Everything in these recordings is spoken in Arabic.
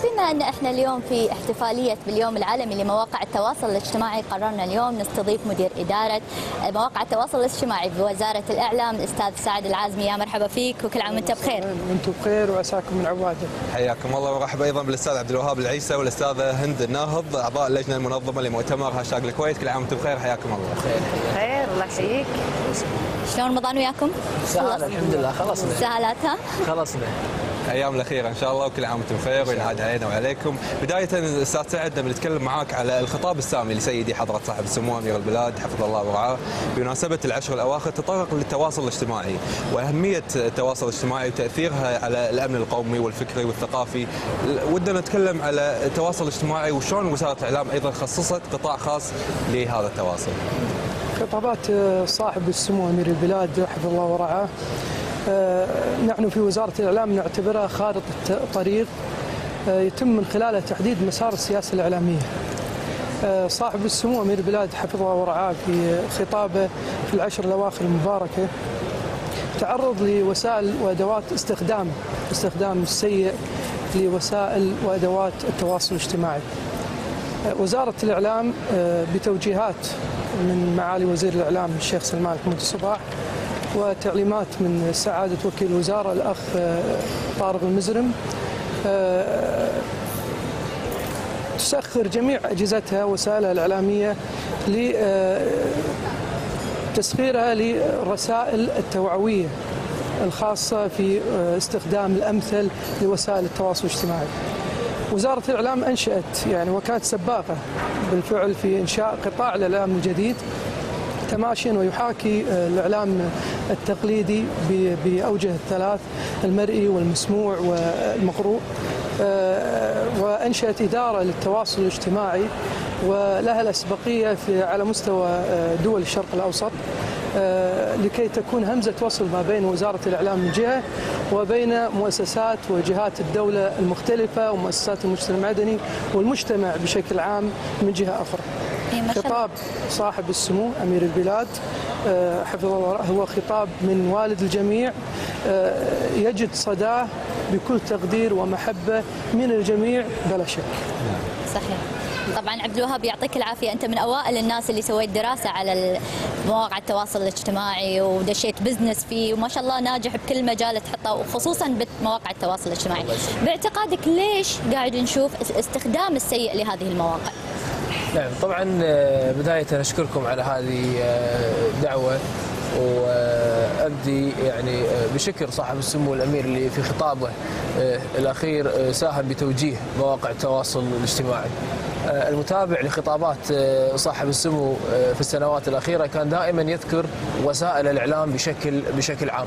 بما أن احنا اليوم في احتفالية باليوم العالمي لمواقع التواصل الاجتماعي، قررنا اليوم نستضيف مدير إدارة مواقع التواصل الاجتماعي بوزارة الإعلام الأستاذ سعد العازمي. يا مرحبا فيك وكل عام وأنت بخير. وأنتم بخير وعساكم من عواده. حياكم الله، ومرحبا أيضا بالأستاذ عبد الوهاب العيسى والأستاذة هند الناهض أعضاء اللجنة المنظمة لمؤتمر هاشتاج الكويت. كل عام وأنتم بخير، حياكم الله. خير الله يحييك. شلون رمضان وياكم؟ سهل الحمد لله، خلصنا. سهلاتها؟ خلصنا. ايام الاخيره ان شاء الله، وكل عام وانتم بخير وينعاد علينا وعليكم. بدايه استاذ سعد، لما نتكلم معاك على الخطاب السامي لسيدي حضره صاحب السمو امير البلاد حفظه الله ورعاه بمناسبه العشر الاواخر، تطرق للتواصل الاجتماعي واهميه التواصل الاجتماعي وتاثيرها على الامن القومي والفكري والثقافي. ودنا نتكلم على التواصل الاجتماعي وشلون وزاره الاعلام ايضا خصصت قطاع خاص لهذا التواصل. خطابات صاحب السمو امير البلاد حفظه الله ورعاه نحن في وزارة الإعلام نعتبرها خارطة طريق يتم من خلالها تحديد مسار السياسة الإعلامية. صاحب السمو أمير البلاد حفظه الله ورعاه في خطابه في العشر الأواخر المباركة تعرض لوسائل وأدوات استخدام السيء لوسائل وأدوات التواصل الاجتماعي. وزارة الإعلام بتوجيهات من معالي وزير الإعلام الشيخ سلمان حمود الصباح وتعليمات من سعادة وكيل الوزارة الأخ طارق المزرم تسخر جميع أجهزتها وسائلها الإعلامية لتسخيرها للرسائل التوعوية الخاصة في استخدام الأمثل لوسائل التواصل الاجتماعي. وزارة الإعلام أنشأت وكانت سباقة بالفعل في إنشاء قطاع الإعلام الجديد تماشيا ويحاكي الإعلام التقليدي بأوجه الثلاث: المرئي والمسموع والمقروء. وأنشأت إدارة للتواصل الاجتماعي ولها الأسبقية على مستوى دول الشرق الأوسط لكي تكون همزة وصل ما بين وزارة الإعلام من جهة وبين مؤسسات وجهات الدولة المختلفة ومؤسسات المجتمع المدني والمجتمع بشكل عام من جهة أخرى. خطاب صاحب السمو أمير البلاد حفظه الله هو خطاب من والد الجميع يجد صداه بكل تقدير ومحبة من الجميع بلا شك. صحيح. طبعا عبد الوهاب يعطيك العافيه، انت من اوائل الناس اللي سويت دراسه على مواقع التواصل الاجتماعي ودشيت بزنس فيه، وما شاء الله ناجح بكل مجال تحطه وخصوصا بمواقع التواصل الاجتماعي. باعتقادك ليش قاعد نشوف استخدام السيء لهذه المواقع؟ نعم، طبعا بداية أشكركم على هذه الدعوة، وأبدي بشكر صاحب السمو الأمير اللي في خطابه الأخير ساهم بتوجيه مواقع التواصل الاجتماعي. المتابع لخطابات صاحب السمو في السنوات الأخيرة كان دائما يذكر وسائل الإعلام بشكل عام،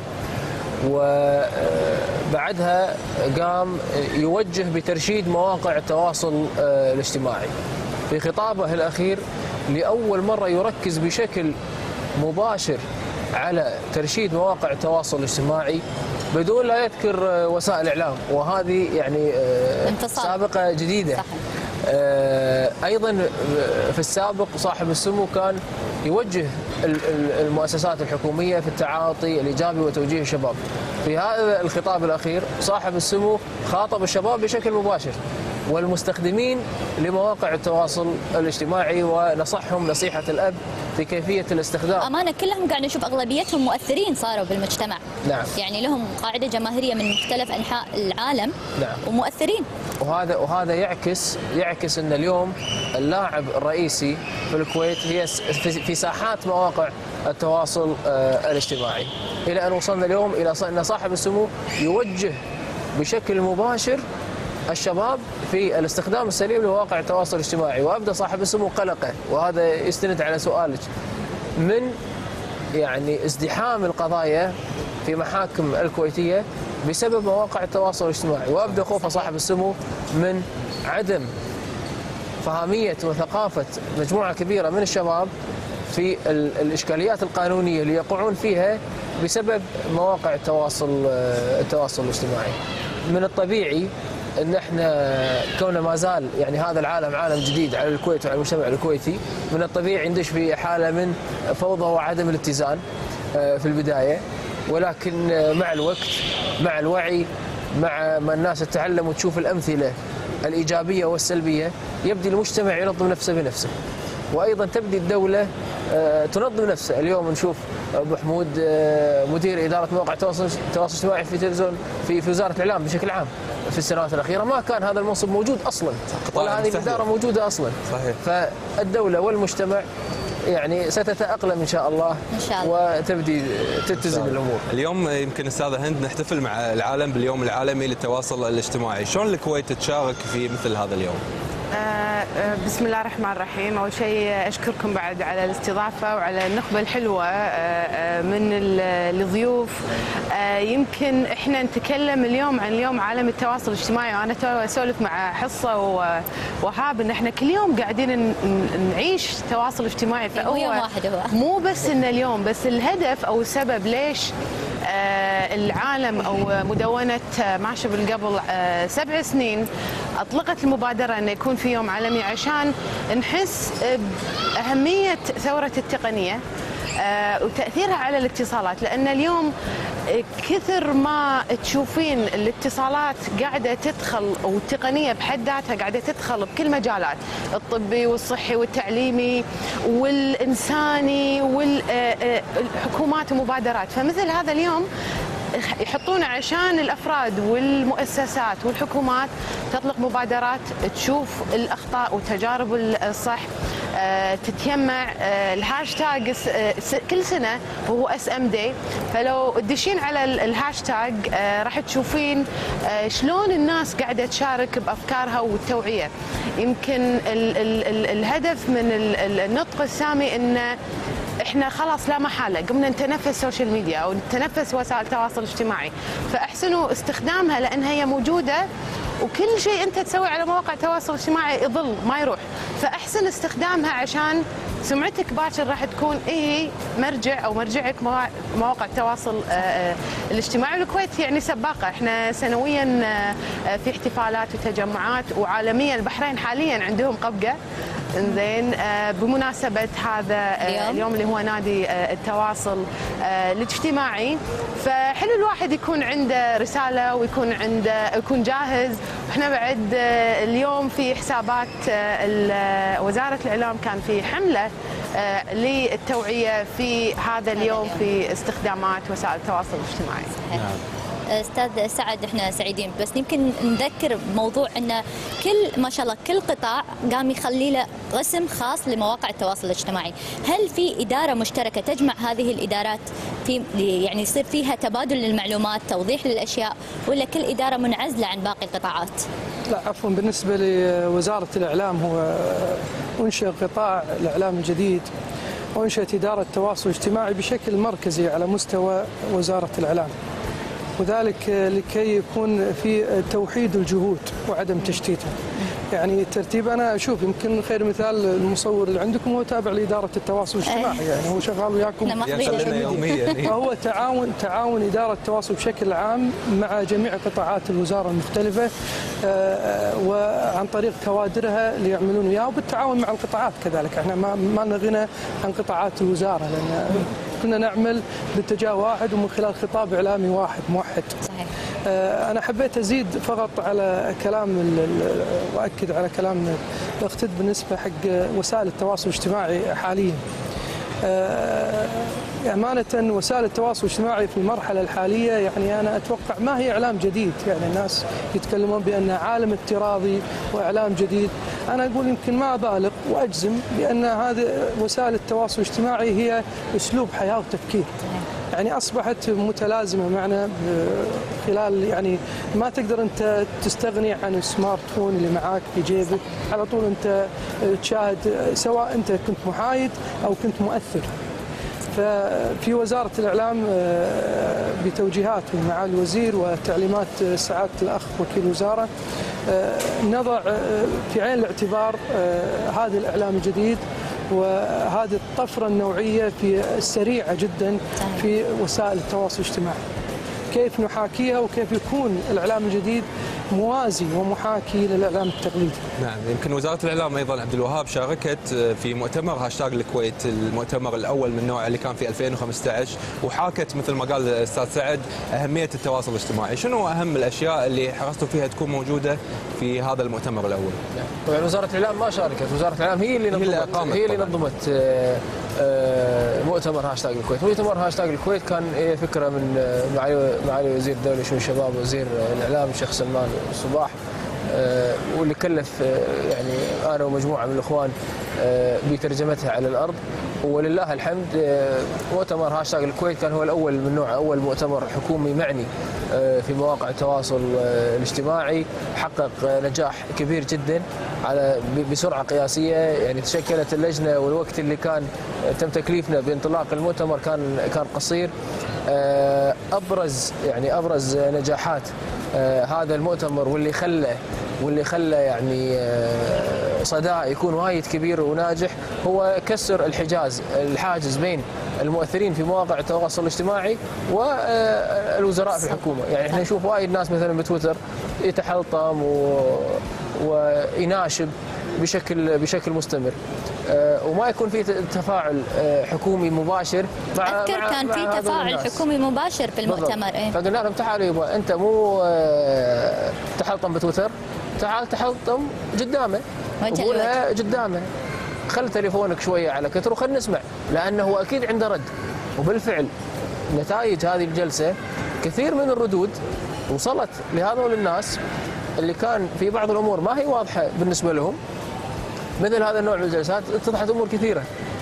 وبعدها قام يوجه بترشيد مواقع التواصل الاجتماعي. في خطابه الأخير لأول مرة يركز بشكل مباشر على ترشيد مواقع التواصل الاجتماعي بدون لا يذكر وسائل الإعلام، وهذه سابقة جديدة. أيضا في السابق صاحب السمو كان يوجه المؤسسات الحكومية في التعاطي الإيجابي وتوجيه الشباب. في هذا الخطاب الأخير صاحب السمو خاطب الشباب بشكل مباشر والمستخدمين لمواقع التواصل الاجتماعي ونصحهم نصيحة الأب في كيفية الاستخدام. أمانة كلهم قاعد نشوف أغلبيتهم مؤثرين صاروا بالمجتمع. نعم. لهم قاعدة جماهيرية من مختلف أنحاء العالم. نعم. ومؤثرين. وهذا يعكس أن اليوم اللاعب الرئيسي في الكويت هي في ساحات مواقع التواصل الاجتماعي، إلى أن وصلنا اليوم إلى أن صاحب السمو يوجه بشكل مباشر الشباب في الاستخدام السليم لمواقع التواصل الاجتماعي. وأبدأ صاحب السمو قلقه، وهذا يستند على سؤالك، من ازدحام القضايا في محاكم الكويتية بسبب مواقع التواصل الاجتماعي. وأبدأ خوف صاحب السمو من عدم فهامية وثقافة مجموعة كبيرة من الشباب في الإشكاليات القانونية اللي يقعون فيها بسبب مواقع التواصل الاجتماعي. من الطبيعي ان احنا كوننا ما زال هذا العالم عالم جديد على الكويت وعلى المجتمع الكويتي، من الطبيعي ندش في حاله من فوضى وعدم الاتزان في البدايه، ولكن مع الوقت، مع الوعي، مع ما الناس تتعلم وتشوف الامثله الإيجابية والسلبية يبدي المجتمع ينظم نفسه بنفسه، وأيضا تبدي الدولة تنظم نفسها. اليوم نشوف أبو حمود مدير إدارة مواقع التواصل الاجتماعي في تلفزيون في وزارة الإعلام بشكل عام. في السنوات الأخيرة ما كان هذا المنصب موجود أصلا، ولا هذه الإدارة موجودة أصلا. صحيح. فالدولة والمجتمع يعني ستتأقلم إن شاء الله، وتبدي تتزن الأمور. اليوم يمكن أستاذة هند نحتفل مع العالم باليوم العالمي للتواصل الاجتماعي، شلون الكويت تشارك في مثل هذا اليوم؟ بسم الله الرحمن الرحيم. أول شيء أشكركم بعد على الاستضافة وعلى النخبة الحلوة من الضيوف. يمكن إحنا نتكلم اليوم عن اليوم عالم التواصل الاجتماعي، وأنا أسولف مع حصة ووهاب إن إحنا كل يوم قاعدين نعيش تواصل اجتماعي. فهو مو بس إن اليوم، بس الهدف أو السبب ليش العالم أو مدونة ماشبل قبل 7 سنين أطلقت المبادرة أن يكون في يوم عالمي عشان نحس بأهمية ثورة التقنية وتأثيرها على الاتصالات. لأن اليوم كثر ما تشوفين الاتصالات قاعدة تدخل، والتقنية بحد ذاتها قاعدة تدخل بكل مجالات، الطبي والصحي والتعليمي والإنساني والحكومات ومبادرات. فمثل هذا اليوم يحطونه عشان الأفراد والمؤسسات والحكومات تطلق مبادرات تشوف الأخطاء وتجارب الصح، تتجمع. الهاشتاج كل سنة وهو SM Day، فلو تدشين على الهاشتاج راح تشوفين شلون الناس قاعدة تشارك بأفكارها والتوعية. يمكن الهدف من النطق السامي إنه احنا خلاص لا محاله قمنا نتنفس السوشيال ميديا او نتنفس وسائل التواصل الاجتماعي، فاحسنوا استخدامها لان هي موجوده، وكل شيء انت تسوي على مواقع التواصل الاجتماعي يظل ما يروح. فاحسن استخدامها عشان سمعتك باكر راح تكون مرجع او مرجعك مواقع التواصل الاجتماعي. والكويت يعني سباقه، احنا سنويا في احتفالات وتجمعات، وعالميا البحرين حاليا عندهم قبقه انزين بمناسبة هذا اليوم اللي هو نادي التواصل الاجتماعي. فحلو الواحد يكون عنده رسالة يكون جاهز. احنا بعد اليوم في حسابات وزارة الإعلام كان في حملة للتوعية في هذا اليوم في استخدامات وسائل التواصل الاجتماعي. استاذ سعد احنا سعيدين، بس يمكن نذكر بموضوع ان ما شاء الله كل قطاع قام يخلي له قسم خاص لمواقع التواصل الاجتماعي. هل في اداره مشتركه تجمع هذه الادارات في يعني يصير فيها تبادل للمعلومات، توضيح للاشياء، ولا كل اداره منعزله عن باقي القطاعات؟ لا عفوا، بالنسبه لوزاره الاعلام هو انشئ قطاع الاعلام الجديد، وانشئت اداره التواصل الاجتماعي بشكل مركزي على مستوى وزاره الاعلام، وذلك لكي يكون في توحيد الجهود وعدم تشتيتها. يعني الترتيب انا اشوف يمكن خير مثال المصور اللي عندكم هو تابع لاداره التواصل الاجتماعي، يعني هو شغال وياكم يوميا. وهو تعاون اداره التواصل بشكل عام مع جميع قطاعات الوزاره المختلفه، وعن طريق كوادرها اللي يعملون وياه، وبالتعاون مع القطاعات كذلك. احنا ما لنا غنى عن قطاعات الوزاره، لان كنا نعمل باتجاه واحد ومن خلال خطاب اعلامي واحد موحد. صحيح. انا حبيت ازيد فقط على كلام واكد على كلام الاخت بالنسبه حق وسائل التواصل الاجتماعي حاليا. أمانة وسائل التواصل الاجتماعي في المرحلة الحالية يعني أنا أتوقع ما هي إعلام جديد، يعني الناس يتكلمون بأن عالم افتراضي وإعلام جديد. أنا أقول يمكن ما أبالغ وأجزم بأن هذه وسائل التواصل الاجتماعي هي أسلوب حياة وتفكير، يعني أصبحت متلازمة معنا خلال يعني ما تقدر أنت تستغني عن السمارت فون اللي معاك في جيبك، على طول أنت تشاهد سواء أنت كنت محايد أو كنت مؤثر. ففي وزارة الإعلام بتوجيهات من معالي الوزير وتعليمات سعادة الأخ وكيل الوزارة نضع في عين الاعتبار هذا الإعلام الجديد وهذه الطفرة النوعية السريعة جدا في وسائل التواصل الاجتماعي. كيف نحاكيها وكيف يكون الإعلام الجديد موازي ومحاكي للإعلام التقليدي. نعم، يمكن وزارة الإعلام أيضا عبد الوهاب شاركت في مؤتمر هاشتاج الكويت، المؤتمر الأول من نوعه اللي كان في 2015، وحاكت مثل ما قال الأستاذ سعد أهمية التواصل الاجتماعي. شنو أهم الأشياء اللي حرصتوا فيها تكون موجودة في هذا المؤتمر الأول؟ طبعا وزارة الإعلام ما شاركت، وزارة الإعلام هي اللي نظمت مؤتمر هاشتاج الكويت. مؤتمر هاشتاج الكويت كان فكرة من معالي وزير الدولة لشؤون الشباب وزير الإعلام الشيخ سلمان الصباح، واللي كلف يعني أنا ومجموعة من الإخوان بترجمتها على الأرض، ولله الحمد مؤتمر هاشتاج الكويت كان هو الأول من نوعه، أول مؤتمر حكومي معني في مواقع التواصل الاجتماعي، حقق نجاح كبير جدا على بسرعة قياسية. يعني تشكلت اللجنة والوقت اللي كان تم تكليفنا بانطلاق المؤتمر كان قصير. أبرز نجاحات هذا المؤتمر واللي خلى يعني صداه يكون وايد كبير وناجح هو كسر الحاجز بين المؤثرين في مواقع التواصل الاجتماعي والوزراء في الحكومة. يعني احنا نشوف وايد ناس مثلا بتويتر يتحلطم ويناشب بشكل مستمر، وما يكون في تفاعل حكومي مباشر مع أذكر كان في تفاعل حكومي مباشر في المؤتمر. فقلنا لهم تعالوا يبا انت مو تحلطم بتويتر، تعال تحلطم قدامه وقولها قدامه، خل تليفونك شويه على كتر وخلنا نسمع، لانه هو اكيد عنده رد. وبالفعل نتائج هذه الجلسه كثير من الردود وصلت لهذول الناس اللي كان في بعض الامور ما هي واضحه بالنسبه لهم. مثل هذا النوع من الجلسات اتضحت امور كثيره،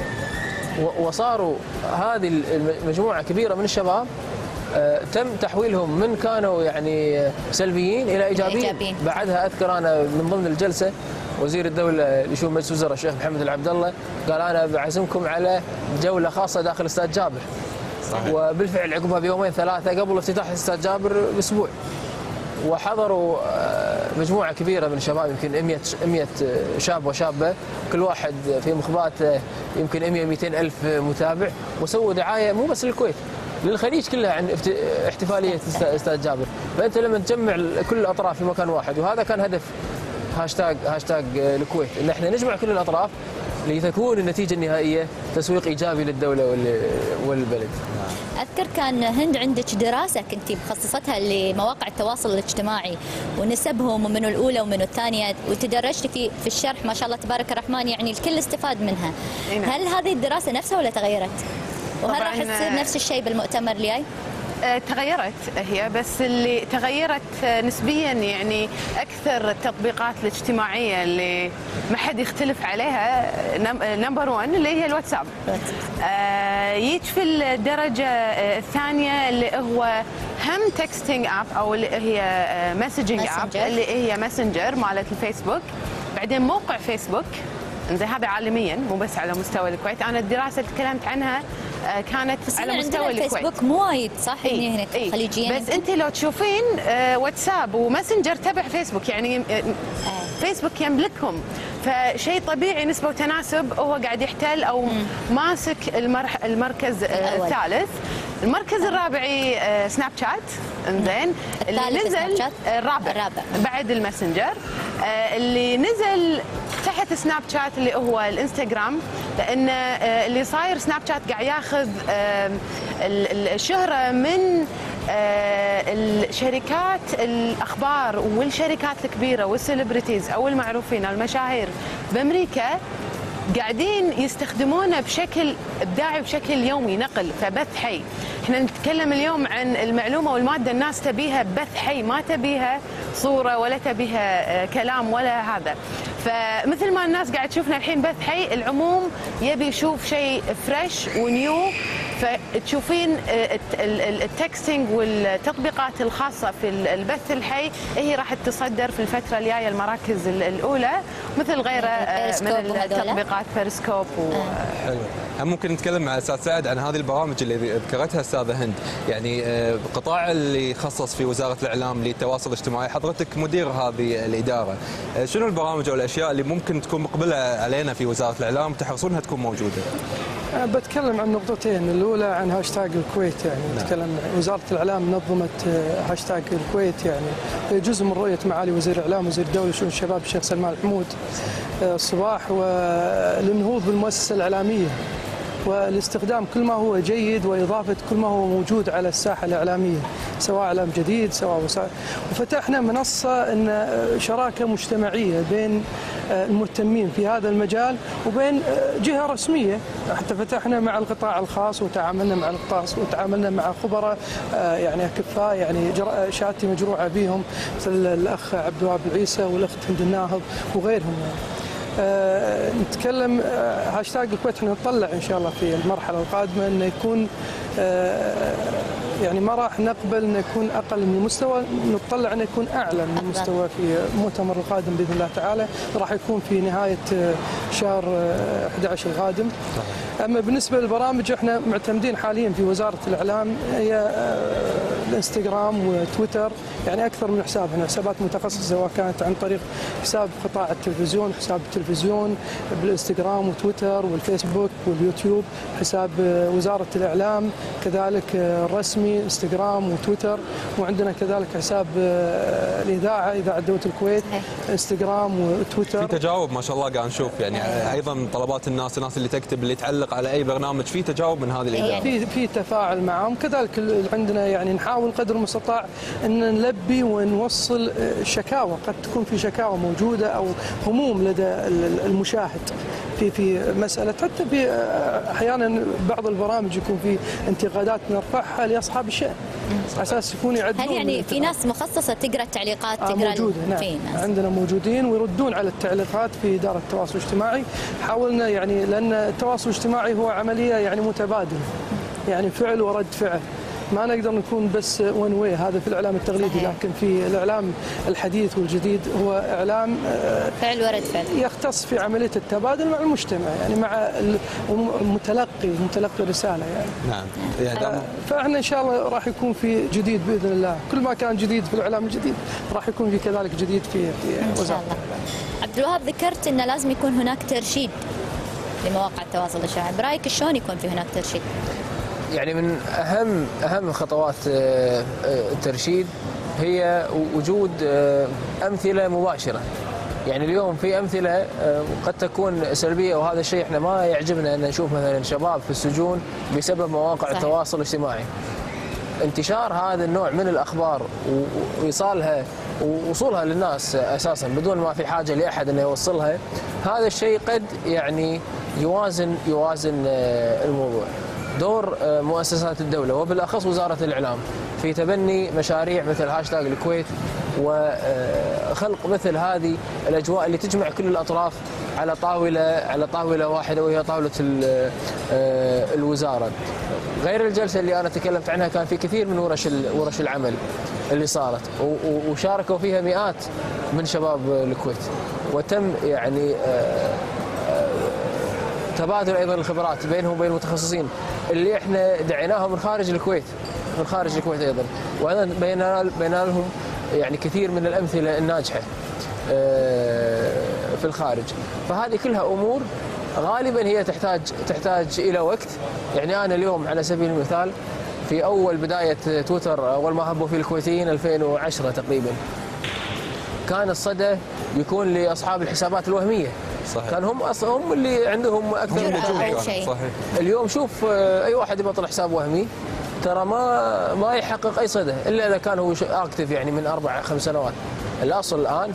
وصاروا هذه المجموعه كبيره من الشباب تم تحويلهم من كانوا يعني سلبيين الى ايجابيين. بعدها اذكر انا من ضمن الجلسه وزير الدوله لشؤون مجلس الوزراء الشيخ محمد العبد الله قال انا بعزمكم على جوله خاصه داخل استاد جابر. صحيح. وبالفعل عقبها بيومين ثلاثه قبل افتتاح استاد جابر باسبوع، وحضروا مجموعه كبيره من الشباب، يمكن 100 شاب وشابه، كل واحد في مخباته يمكن 100-200 الف متابع، وسووا دعايه مو بس للكويت، للخليج كلها عن احتفاليه استاد جابر. فانت لما تجمع كل الاطراف في مكان واحد، وهذا كان هدف هاشتاج الكويت، ان احنا نجمع كل الاطراف لتكون النتيجه النهائيه تسويق ايجابي للدوله والبلد. أذكر كان هند عندك دراسة كنت مخصصتها لمواقع التواصل الاجتماعي ونسبهم ومنو الأولى ومنو الثانية، وتدرجت في الشرح ما شاء الله تبارك الرحمن، يعني الكل استفاد منها. هل هذه الدراسة نفسها ولا تغيرت؟ وهل راح تصير نفس الشيء بالمؤتمر الجاي؟ تغيرت هي، بس اللي تغيرت نسبيا يعني اكثر التطبيقات الاجتماعيه اللي ما حد يختلف عليها نمبر 1 اللي هي الواتساب. يجي في الدرجه الثانيه اللي هو هم تكستنج اب او اللي هي مسجنج اب اللي هي ماسنجر مالت الفيسبوك، بعدين موقع فيسبوك. زين هذا عالميا مو بس على مستوى الكويت. انا الدراسه اللي تكلمت عنها كانت على مستوى الكويت. الفيسبوك مو وايد صح هنا خليجيا، بس انت لو تشوفين واتساب وماسنجر تبع فيسبوك، يعني فيسبوك يملكهم، فشيء طبيعي نسبه وتناسب هو قاعد يحتل او ماسك المركز الثالث. المركز الرابعي سناب شات، انزين اللي نزل الرابع بعد الماسنجر. اللي نزل تحت سناب شات اللي هو الانستغرام، لان اللي صاير سناب شات قاعد ياخذ الشهره من الشركات الاخبار والشركات الكبيره والسليبرتيز او المعروفين المشاهير بامريكا، قاعدين يستخدمونه بشكل ابداعي بشكل يومي، نقل فبث حي. احنا نتكلم اليوم عن المعلومه والماده، الناس تبيها بث حي، ما تبيها صوره ولا تبيها كلام ولا هذا. فمثل ما الناس قاعد تشوفنا الحين بث حي، العموم يبي يشوف شيء فريش ونيو. فتشوفين التكستنج والتطبيقات الخاصه في البث الحي هي راح تتصدر في الفتره الجايه المراكز الاولى، مثل غيره من التطبيقات بيرسكوب. حلو. ممكن نتكلم مع الاستاذ سعد عن هذه البرامج اللي ذكرتها استاذه هند، يعني القطاع اللي خصص في وزاره الاعلام للتواصل الاجتماعي، حضرتك مدير هذه الاداره، شنو البرامج او الاشياء اللي ممكن تكون مقبله علينا في وزاره الاعلام تحرصونها تكون موجوده؟ بتكلم عن نقطتين، الأولى عن هاشتاج الكويت. يعني نتكلم وزارة الإعلام نظمت هاشتاج الكويت، يعني هي جزء من رؤية معالي وزير الإعلام وزير الدولة وشؤون الشباب الشيخ سلمان الحمود الصباح، والنهوض بالمؤسسة الإعلامية والاستخدام كل ما هو جيد وإضافة كل ما هو موجود على الساحة الإعلامية، سواء إعلام جديد سواء وسائل. وفتحنا منصة إن شراكة مجتمعية بين المهتمين في هذا المجال وبين جهة رسمية، حتى فتحنا مع القطاع الخاص وتعاملنا مع القطاع وتعاملنا مع خبراء يعني أكفاء، يعني شهادتي مجروعة بهم مثل الأخ عبد الوهاب العيسى والأخت هند الناهض وغيرهم. نتكلم هاشتاج الكويت، احنا نطلع ان شاء الله في المرحله القادمه انه يكون يعني ما راح نقبل انه يكون اقل من المستوى، نطلع انه يكون اعلى من المستوى في المؤتمر القادم باذن الله تعالى، راح يكون في نهايه شهر 11 القادم. اما بالنسبه للبرامج احنا معتمدين حاليا في وزاره الاعلام هي الانستغرام وتويتر، يعني اكثر من حساب، هنا حسابات متخصصه سواء كانت عن طريق حساب قطاع التلفزيون، حساب التلفزيون بالانستغرام وتويتر والفيسبوك واليوتيوب، حساب وزاره الاعلام كذلك الرسمي انستغرام وتويتر، وعندنا كذلك حساب الاذاعه اذاعه دوله الكويت انستغرام وتويتر. في تجاوب ما شاء الله قاعد نشوف، يعني ايضا طلبات الناس اللي تكتب اللي تعلق على اي برنامج، في تجاوب من هذه الاذاعه، في تفاعل معهم. كذلك عندنا يعني نحاول قدر المستطاع ان نلبي ونوصل شكاوى، قد تكون في شكاوى موجوده او هموم لدى المشاهد في مساله، حتى في احيانا بعض البرامج يكون في انتقادات نرفعها لاصحاب الشأن على اساس يكون يعدلون. هل يعني في ناس مخصصه تقرا التعليقات؟ تقرا موجوده، نعم عندنا موجودين ويردون على التعليقات في اداره التواصل الاجتماعي. حاولنا يعني لان التواصل الاجتماعي هو عمليه يعني متبادله، يعني فعل ورد فعل، ما نقدر نكون بس ون واي، هذا في الاعلام التقليدي، لكن في الاعلام الحديث والجديد هو اعلام فعل ورد فعل، يختص في عمليه التبادل مع المجتمع، يعني مع متلقي رساله يعني. نعم يعني فاحنا ان شاء الله راح يكون في جديد باذن الله، كل ما كان جديد في الاعلام الجديد راح يكون في كذلك جديد في وزاره الإعلام. عبد الوهاب، ذكرت انه لازم يكون هناك ترشيد لمواقع التواصل الاجتماعي، برايك شلون يكون في هناك ترشيد؟ يعني من اهم خطوات الترشيد هي وجود امثله مباشره. يعني اليوم في امثله قد تكون سلبيه، وهذا الشيء احنا ما يعجبنا ان نشوف مثلا شباب في السجون بسبب مواقع صحيح. التواصل الاجتماعي. انتشار هذا النوع من الاخبار وايصالها ووصولها للناس اساسا بدون ما في حاجه لاحد انه يوصلها، هذا الشيء قد يعني يوازن الموضوع. دور مؤسسات الدولة وبالأخص وزارة الإعلام في تبني مشاريع مثل هاشتاج الكويت وخلق مثل هذه الأجواء اللي تجمع كل الأطراف على طاولة واحدة، وهي طاولة الوزارة. غير الجلسة اللي أنا تكلمت عنها كان في كثير من ورش العمل اللي صارت وشاركوا فيها مئات من شباب الكويت، وتم يعني تبادل ايضا الخبرات بينهم وبين المتخصصين اللي احنا دعيناهم من خارج الكويت ايضا، وايضا بينا لهم يعني كثير من الامثله الناجحه في الخارج. فهذه كلها امور غالبا هي تحتاج الى وقت. يعني انا اليوم على سبيل المثال في اول بدايه تويتر، اول ما هبوا فيه الكويتيين 2010 تقريبا، كان الصدى يكون لاصحاب الحسابات الوهميه. صحيح. كان هم اللي عندهم اكثر من شيء. صحيح. اليوم شوف اي واحد يبطل حساب وهمي ترى ما يحقق اي صدى الا اذا كان هو اكتف يعني من 4-5 سنوات. الاصل الان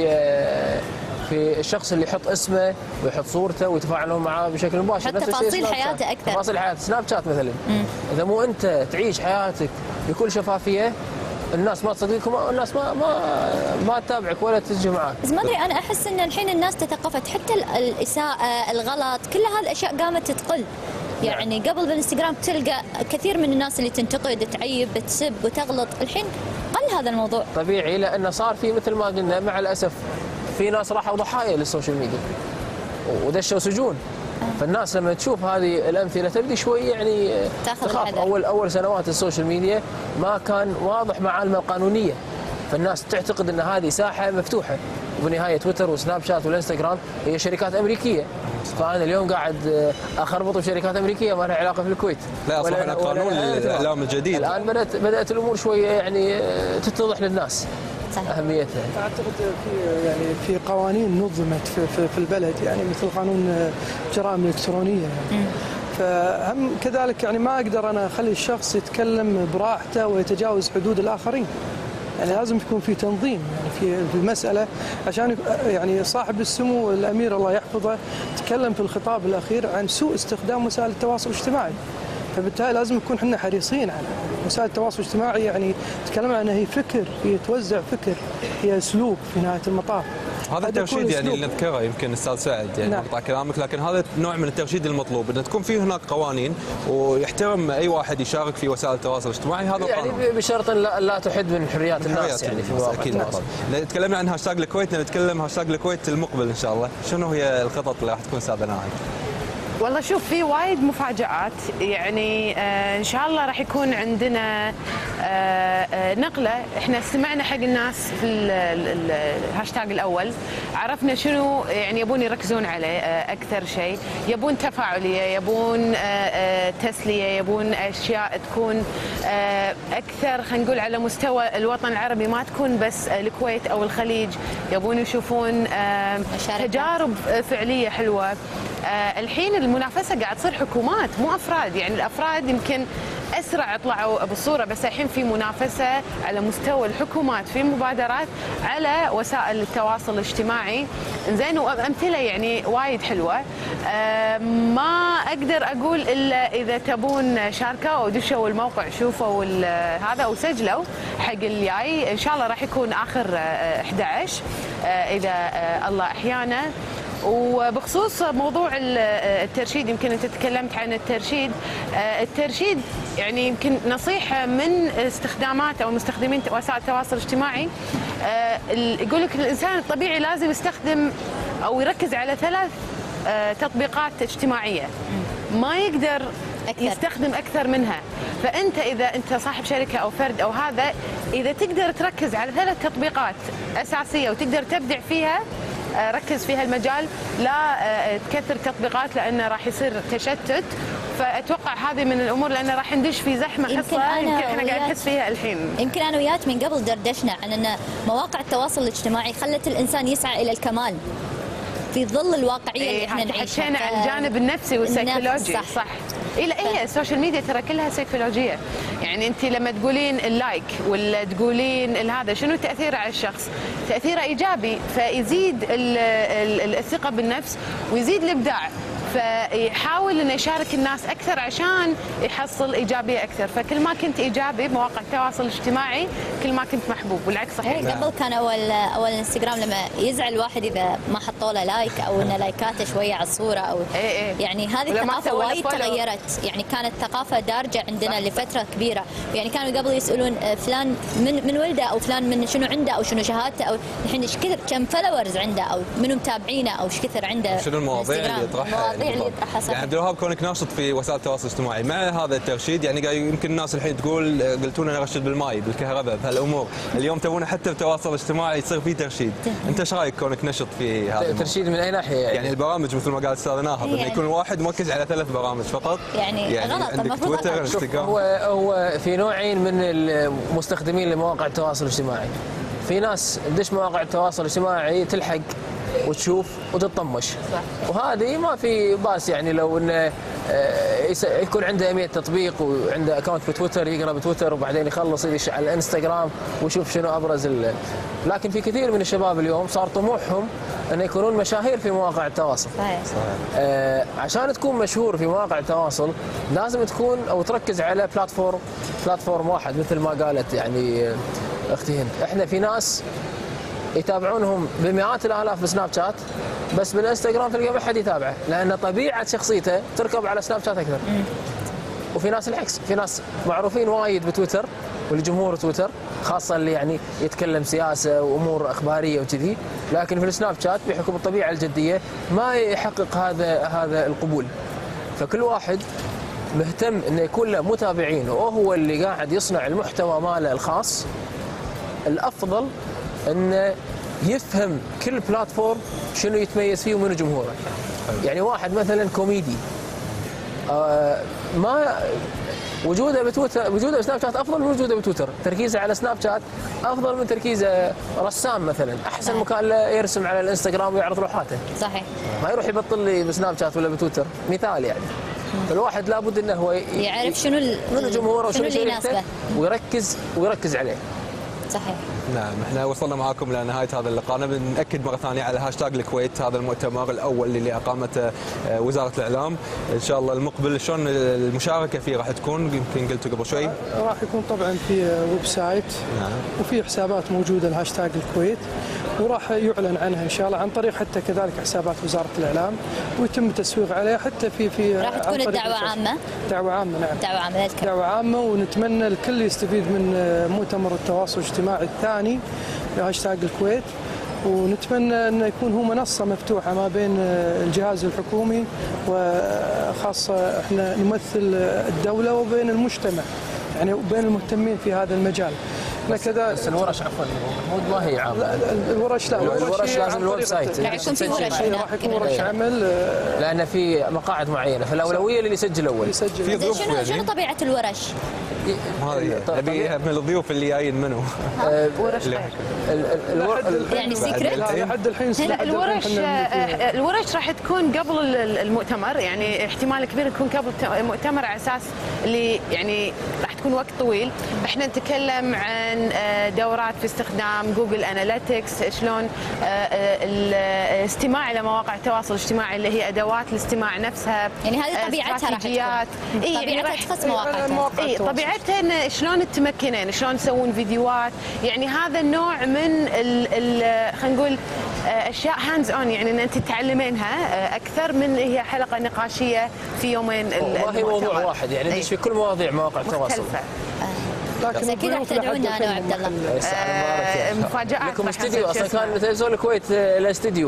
في الشخص اللي يحط اسمه ويحط صورته ويتفاعلون معاه بشكل مباشر. حتى تفاصيل حياته اكثر. تفاصيل حياته، سناب شات مثلا. اذا مو انت تعيش حياتك بكل شفافيه، الناس ما تصدقك والناس ما تتابعك ولا تجي معك. بس ما ادري، انا احس ان الحين الناس تثقفت، حتى الاساءه، الغلط، كل هذه الاشياء قامت تقل. يعني قبل بالانستغرام تلقى كثير من الناس اللي تنتقد، تعيب، تسب وتغلط، الحين قل هذا الموضوع. طبيعي، لانه صار في مثل ما قلنا مع الاسف في ناس راحوا ضحايا للسوشيال ميديا ودشوا سجون. فالناس لما تشوف هذه الامثله تبدي شوي يعني تخاف. اول سنوات السوشيال ميديا ما كان واضح معالمه القانونيه، فالناس تعتقد ان هذه ساحه مفتوحه، وبالنهايه تويتر وسناب شات والانستغرام هي شركات امريكيه فانا اليوم قاعد اخربط بشركات امريكيه ما لها علاقه في الكويت. لا اصبح هناك قانون الاعلام الجديد. الان بدات الامور شويه يعني تتضح للناس اهميتها. اعتقد في قوانين نظمت في البلد، يعني مثل قانون الجرائم الالكترونيه يعني. فهم كذلك يعني ما اقدر انا اخلي الشخص يتكلم براحته ويتجاوز حدود الاخرين. يعني لازم يكون في تنظيم يعني في المساله، عشان يعني صاحب السمو الامير الله يحفظه تكلم في الخطاب الاخير عن سوء استخدام وسائل التواصل الاجتماعي. فبالتالي لازم نكون احنا حريصين على وسائل التواصل الاجتماعي، يعني تكلمنا عنها هي فكر، هي توزع فكر، هي اسلوب في نهايه المطاف. هذا الترشيد يعني اللي نذكره يمكن استاذ سعد يعني مقطع كلامك، لكن هذا نوع من الترشيد المطلوب، ان تكون في هناك قوانين ويحترم اي واحد يشارك في وسائل التواصل الاجتماعي. هذا يعني بشرط لا تحد من حريات الناس يعني في مواقع التواصل. تكلمنا عن هاشتاج الكويت، نتكلم هاشتاج الكويت المقبل ان شاء الله، شنو هي الخطط اللي راح تكون استاذ ناعم؟ والله شوف في وايد مفاجآت يعني ان شاء الله راح يكون عندنا نقله. احنا استمعنا حق الناس في الهاشتاج الاول، عرفنا شنو يعني يبون يركزون عليه اكثر شيء، يبون تفاعليه، يبون تسليه، يبون اشياء تكون اكثر خلينا نقول على مستوى الوطن العربي، ما تكون بس الكويت او الخليج، يبون يشوفون تجارب فعليه حلوه. الحين المنافسه قاعد تصير حكومات مو افراد، يعني الافراد يمكن اسرع طلعوا بالصوره، بس الحين في منافسه على مستوى الحكومات في مبادرات على وسائل التواصل الاجتماعي. زين وامثله يعني وايد حلوه. ما اقدر اقول الا اذا تبون شاركوا ودشوا الموقع شوفوا هذا وسجلوا حق الجاي، ان شاء الله راح يكون اخر 11 اذا الله احيانا. وبخصوص موضوع الترشيد، يمكن انت تكلمت عن الترشيد. الترشيد يعني يمكن نصيحه من استخدامات او مستخدمين وسائل التواصل الاجتماعي، يقول لك الانسان الطبيعي لازم يستخدم او يركز على 3 تطبيقات اجتماعيه، ما يقدر يستخدم اكثر منها. فانت اذا انت صاحب شركه او فرد او هذا، اذا تقدر تركز على 3 تطبيقات اساسيه وتقدر تبدع فيها، ركز في هالمجال، لا تكثر تطبيقات لانه راح يصير تشتت. فاتوقع هذه من الامور، لانه راح ندش في زحمه حصه يمكن احنا قاعد نحس فيها الحين. يمكن انا وياك من قبل دردشنا عن ان مواقع التواصل الاجتماعي خلت الانسان يسعى الى الكمال في ظل الواقعيه اللي احنا نعيشها. حكينا عن الجانب النفسي والسيكولوجي. صح. إيه السوشيال ميديا ترى كلها سيكولوجيه. يعني انت لما تقولين اللايك ولا تقولين هذا، شنو تاثيره على الشخص؟ تاثيره ايجابي، فيزيد الثقه بالنفس ويزيد الابداع. فيحاول انه يشارك الناس اكثر عشان يحصل ايجابيه اكثر. فكل ما كنت ايجابي بمواقع التواصل الاجتماعي كل ما كنت محبوب، والعكس صحيح. قبل كان اول انستغرام لما يزعل واحد اذا ما حطوا له لايك او انه لايكاته شويه على الصوره او يعني هذه الثقافه وايد تغيرت. يعني كانت ثقافه دارجه عندنا لفتره كبيره. يعني كانوا قبل يسالون فلان من ولده او فلان من شنو عنده او شنو شهادته، او الحين ايش كثر كم فولورز عنده او منو متابعينه او ايش كثر عنده، شنو المواضيع اللي يطرحها. يعني عبد الوهاب كونك ناشط في وسائل التواصل الاجتماعي مع هذا الترشيد، يعني يمكن الناس الحين تقول قلتوا لنا نرشد بالماي بالكهرباء بهالامور، اليوم تبون حتى بالتواصل الاجتماعي يصير فيه ترشيد. انت ايش رايك كونك نشط في هذا ترشيد من اي ناحيه؟ يعني البرامج مثل ما قال الاستاذ ناهض انه يكون واحد مركز على 3 برامج فقط. يعني غلط. عندك تويتر، انستغرام. هو في نوعين من المستخدمين لمواقع التواصل الاجتماعي. في ناس تدش مواقع التواصل الاجتماعي تلحق وتشوف وتطمش، وهذه ما في باس. يعني لو انه يكون عنده 100 تطبيق وعنده اكونت في تويتر يقرا بتويتر وبعدين يخلص يدش على الانستغرام ويشوف شنو ابرز لكن في كثير من الشباب اليوم صار طموحهم ان يكونون مشاهير في مواقع التواصل. عشان تكون مشهور في مواقع التواصل لازم تكون او تركز على بلاتفورم واحد، مثل ما قالت يعني اختي هند. احنا في ناس يتابعونهم بمئات الالاف بسناب شات، بس بالانستغرام تلقى ما حد يتابعه لان طبيعه شخصيته تركب على سناب شات اكثر. وفي ناس العكس، في ناس معروفين وايد بتويتر والجمهور تويتر، خاصه اللي يعني يتكلم سياسه وامور اخباريه وكذي، لكن في السناب شات بحكم الطبيعه الجديه ما يحقق هذا القبول. فكل واحد مهتم انه يكون له متابعين وهو اللي قاعد يصنع المحتوى ماله الخاص. الافضل انه يفهم كل بلاتفورم شنو يتميز فيه ومنو جمهوره. يعني واحد مثلا كوميدي ما وجوده بتويتر، وجوده بسناب شات افضل من وجوده بتويتر، تركيزه على سناب شات افضل من تركيزه رسام مثلا، احسن مكان له يرسم على الانستغرام ويعرض لوحاته. صحيح. ما يروح يبطل لي بسناب شات ولا بتويتر، مثال يعني. فالواحد لابد انه هو يعرف شنو جمهوره وشنو اللي يناسبه ويركز عليه. صحيح. نعم، احنا وصلنا معاكم لنهايه هذا اللقاء. بنأكد مره ثانيه على هاشتاج الكويت، هذا المؤتمر الاول اللي اقامته وزاره الاعلام. ان شاء الله المقبل شلون المشاركه فيه راح تكون؟ يمكن قلتوا قبل شوي. راح يكون طبعا في ويب سايت. نعم. وفي حسابات موجوده الهاشتاج الكويت، وراح يعلن عنها ان شاء الله عن طريق حتى كذلك حسابات وزاره الاعلام، ويتم التسويق عليها حتى في راح تكون الدعوه عامه. دعوه عامه، نعم. دعوه عامه للكل. دعوه عامه، ونتمنى الكل يستفيد من مؤتمر التواصل الاجتماعي الثاني هاشتاج الكويت، ونتمنى انه يكون هو منصه مفتوحه ما بين الجهاز الحكومي، وخاصه احنا نمثل الدوله وبين المجتمع، يعني وبين المهتمين في هذا المجال. بس الورش عفوا محمود ما هي عامه. الورش لا، الورش لازم الويب سايت. راح يكون في ورش راح يكون ورش عمل، لان في مقاعد معينه، فالاولويه للي يسجل اول. في ضيوف شنو طبيعه الورش؟ هذه نبيها من الضيوف اللي جايين منو؟ ورش يعني سيكريت؟ لحد الحين لا، الورش راح تكون قبل المؤتمر، يعني احتمال كبير تكون قبل المؤتمر على اساس اللي يعني راح تكون وقت طويل. احنا نتكلم عن دورات في استخدام جوجل اناليتكس، شلون الاستماع الى مواقع التواصل الاجتماعي اللي هي ادوات الاستماع نفسها. يعني هذه طبيعتها راح تكون. طبيعتها تخص مواقع التواصل. طبيعتها شلون تتمكنين، شلون تسوون فيديوهات، يعني هذا النوع من خلينا نقول اشياء هاندز اون، يعني ان انت تتعلمينها اكثر من هي حلقه نقاشيه في يومين. ما هي موضوع واحد، يعني ندش في كل مواضيع مواقع التواصل. لكن اكيد راح تدعونا انا وعبد الله. مفاجآت لكم استديو، اصلا كان تلفزيون الكويت له استديو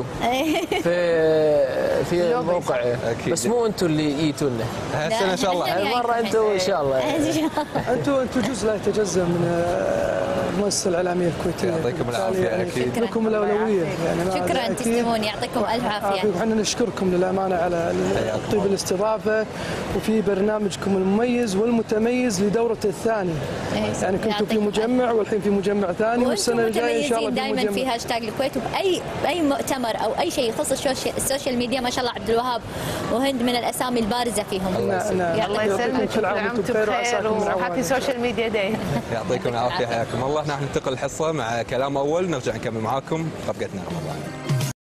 في الموقع، بس مو انتم اللي جيتوا لنا هالسنه ان شاء الله. هالمره انتم ان شاء الله. انتم جزء لا يتجزا من المؤسسه الاعلاميه الكويتيه. يعطيكم العافيه. اكيد لكم الاولويه، يعني شكرا تسلمون، يعطيكم الف عافيه. وحنا نشكركم للامانه على طيب الاستضافه، وفي برنامجكم المميز والمتميز لدورته الثانيه. يعني كنتوا في مجمع والحين في مجمع ثاني، والسنه الجايه ان شاء الله دائما في هاشتاج الكويت، وباي مؤتمر او اي شيء يخص السوشيال ميديا ما شاء الله عبد الوهاب وهند من الاسامي البارزه فيهم. الله يسلمك، كل عام وانتم بخير، وهابي سوشيال ميديا داي. يعطيكم العافيه، حياكم الله. احنا ننتقل الحصه مع كلام اول، نرجع نكمل معاكم رفقتنا رمضان.